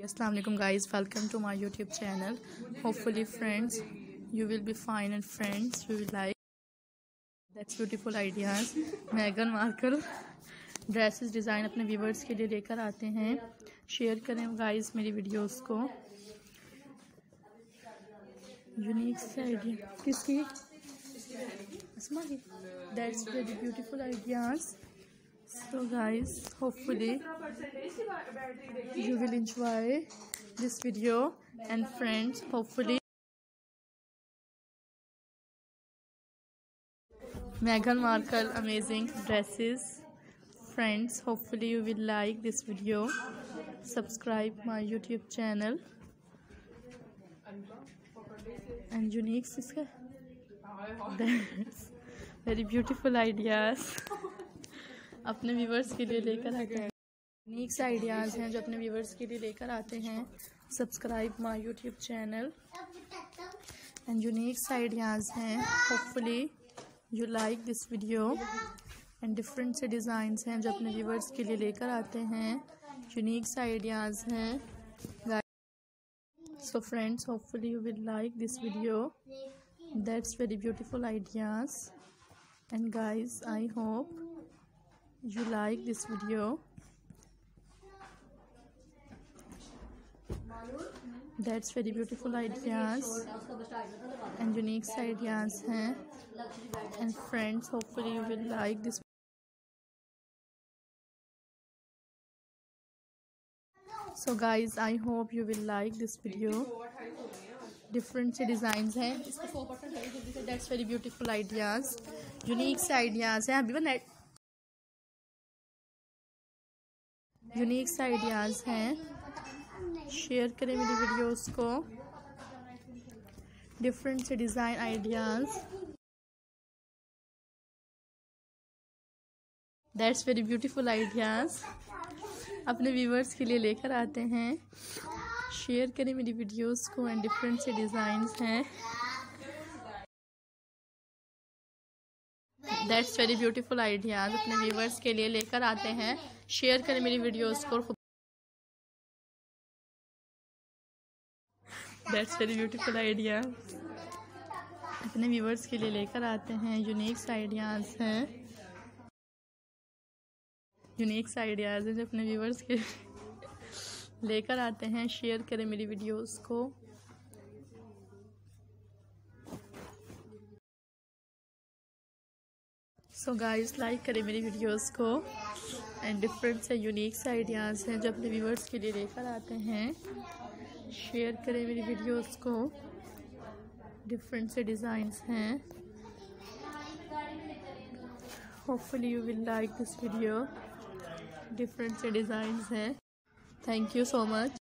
Assalamu alaikum guys, welcome to my YouTube channel. Hopefully friends you will be fine and friends you will like that's beautiful ideas. मेगन Markle dresses design अपने viewers के लिए लेकर आते हैं। Share करें guys मेरी videos को। यूनिक से आइडिया किसकी अस्मा की that's very beautiful ideas. So guys, hopefully you will enjoy this video and friends hopefully Meghan Markle amazing dresses. Friends hopefully you will like this video. Subscribe my YouTube channel and unique that's very beautiful ideas अपने viewers के लिए लेकर आते हैं। Unique से ideas हैं जो अपने व्यूवर्स के लिए लेकर आते हैं। Subscribe my YouTube channel and unique से आइडियाज़ हैं। Hopefully you like this video and different से डिज़ाइंस हैं जो अपने व्यूवर्स के लिए लेकर आते हैं। यूनिक से आइडियाज़ हैं। So friends hopefully you will like this video that's very beautiful ideas and guys I hope you like this video. That's very beautiful ideas and unique ideas हैं and friends hopefully you will like this. So guys I hope you will like this video. Different से designs हैं। इसका 4% है जल्दी से। That's very beautiful ideas, unique से ideas हैं। अभी नेट यूनिक से आइडियाज़ हैं। शेयर करें मेरी वीडियोस को। डिफरेंट से design ideas that's very beautiful ideas अपने व्यूवर्स के लिए लेकर आते हैं। शेयर करें मेरी वीडियोस को एंड डिफरेंट से डिज़ाइंस हैं। दैट्स वेरी ब्यूटीफुल आइडियाज़ अपने व्यूवर्स के लिए लेकर आते हैं। शेयर करें मेरी वीडियोस को। दैट्स वेरी ब्यूटीफुल आइडियाज़ अपने व्यूवर्स के लिए लेकर आते हैं। यूनिक आइडियाज़ हैं। यूनिक आइडियाज़ हैं जो अपने व्यूवर्स के लेकर आते हैं। शेयर करें मेरी वीडियोस को। सो गाइस लाइक करें मेरी वीडियोस को एंड डिफरेंट से यूनिक से आइडियाज़ हैं जो अपने व्यूवर्स के लिए लेकर आते हैं। शेयर करें मेरी वीडियोस को। डिफरेंट से डिज़ाइंस हैं। Hopefully you will like this video. Different से डिज़ाइंस हैं। Thank you so much.